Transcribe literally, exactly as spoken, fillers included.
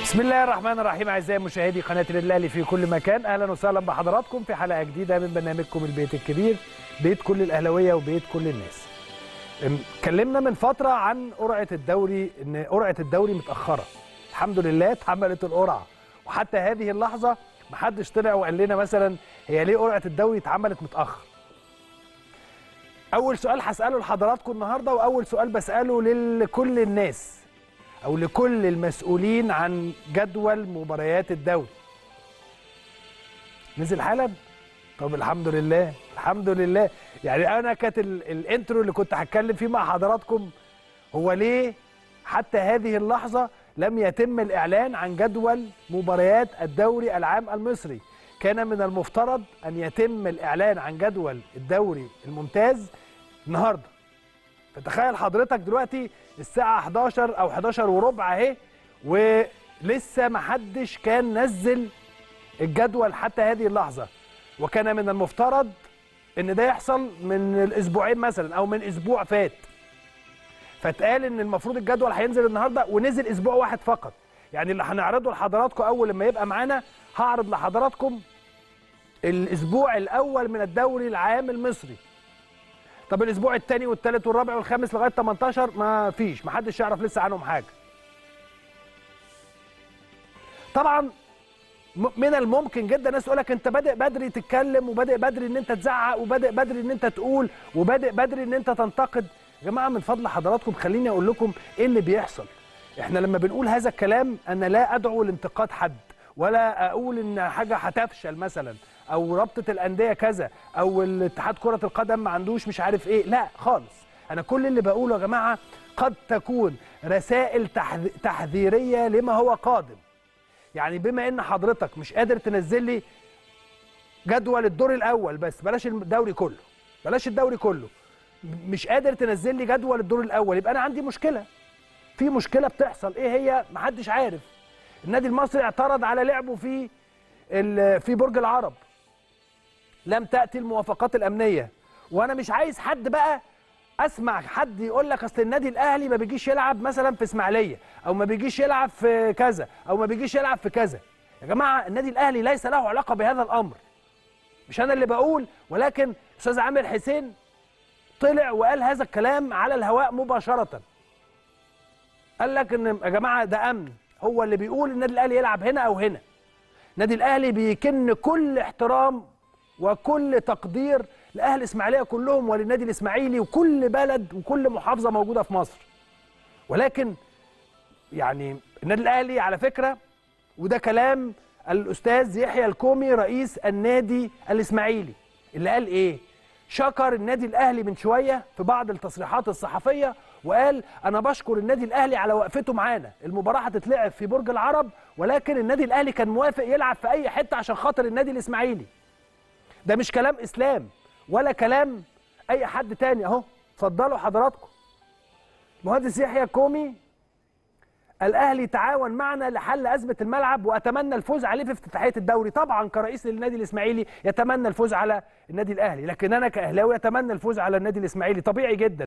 بسم الله الرحمن الرحيم. اعزائي مشاهدي قناه النادي الاهلي في كل مكان، اهلا وسهلا بحضراتكم في حلقه جديده من برنامجكم البيت الكبير، بيت كل الاهلاويه وبيت كل الناس. اتكلمنا من فتره عن قرعه الدوري، ان قرعه الدوري متاخره. الحمد لله اتحملت القرعه، وحتى هذه اللحظه محدش طلع وقال لنا مثلا هي ليه قرعه الدوري اتعملت متاخر. اول سؤال هساله لحضراتكم النهارده، واول سؤال بساله لكل الناس أو لكل المسؤولين عن جدول مباريات الدوري: نزل حالا؟ طب الحمد لله الحمد لله. يعني أنا كانت الانترو اللي كنت هتكلم فيه مع حضراتكم هو ليه حتى هذه اللحظة لم يتم الإعلان عن جدول مباريات الدوري العام المصري. كان من المفترض أن يتم الإعلان عن جدول الدوري الممتاز النهارده. فتخيل حضرتك دلوقتي الساعة حداشر أو حداشر وربع أهي، ولسه ما حدش كان نزل الجدول حتى هذه اللحظة، وكان من المفترض إن ده يحصل من الأسبوعين مثلا أو من أسبوع فات. فاتقال إن المفروض الجدول هينزل النهارده، ونزل أسبوع واحد فقط. يعني اللي هنعرضه لحضراتكم أول لما يبقى معانا، هعرض لحضراتكم الأسبوع الأول من الدوري العام المصري. طب الاسبوع الثاني والثالث والرابع والخامس لغايه تمنتاشر ما فيش، ما حدش يعرف لسه عنهم حاجه. طبعا من الممكن جدا ناس تقول لك انت بادئ بدري تتكلم، وبادئ بدري ان انت تزعق، وبادئ بدري ان انت تقول، وبادئ بدري ان انت تنتقد. يا جماعه من فضل حضراتكم خليني اقول لكم ايه اللي بيحصل. احنا لما بنقول هذا الكلام انا لا ادعو لانتقاد حد، ولا اقول ان حاجه هتفشل مثلا، او رابطه الانديه كذا، او الاتحاد كره القدم ما عندوش مش عارف ايه، لا خالص. انا كل اللي بقوله يا جماعه قد تكون رسائل تحذيريه لما هو قادم. يعني بما ان حضرتك مش قادر تنزل لي جدول الدور الاول بس، بلاش الدوري كله، بلاش الدوري كله، مش قادر تنزل لي جدول الدور الاول، يبقى انا عندي مشكله. في مشكله بتحصل، ايه هي؟ محدش عارف. النادي المصري اعترض على لعبه في في برج العرب، لم تأتي الموافقات الأمنية. وأنا مش عايز حد بقى أسمع حد يقول لك أصل النادي الأهلي ما بيجيش يلعب مثلا في إسماعيلية، أو ما بيجيش يلعب في كذا، أو ما بيجيش يلعب في كذا. يا جماعة النادي الأهلي ليس له علاقة بهذا الأمر. مش أنا اللي بقول، ولكن أستاذ عامر حسين طلع وقال هذا الكلام على الهواء مباشرة. قال لك إن يا جماعة ده أمن، هو اللي بيقول النادي الأهلي يلعب هنا أو هنا. النادي الأهلي بيكن كل احترام وكل تقدير لأهل إسماعيلية كلهم، وللنادي الإسماعيلي وكل بلد وكل محافظة موجودة في مصر. ولكن يعني النادي الأهلي على فكرة، وده كلام الأستاذ يحيى الكومي رئيس النادي الإسماعيلي، اللي قال إيه؟ شكر النادي الأهلي من شوية في بعض التصريحات الصحفية، وقال أنا بشكر النادي الأهلي على وقفته معانا. المباراة هتتلعب في برج العرب، ولكن النادي الأهلي كان موافق يلعب في أي حتة عشان خاطر النادي الإسماعيلي. ده مش كلام إسلام ولا كلام أي حد تاني، أهو اتفضلوا حضراتكم. مهندس يحيى الكومي: الأهلي تعاون معنا لحل أزمة الملعب، وأتمنى الفوز عليه في افتتاحية الدوري. طبعا كرئيس للنادي الإسماعيلي يتمنى الفوز على النادي الأهلي، لكن أنا كأهلاوي أتمنى الفوز على النادي الإسماعيلي، طبيعي جدا.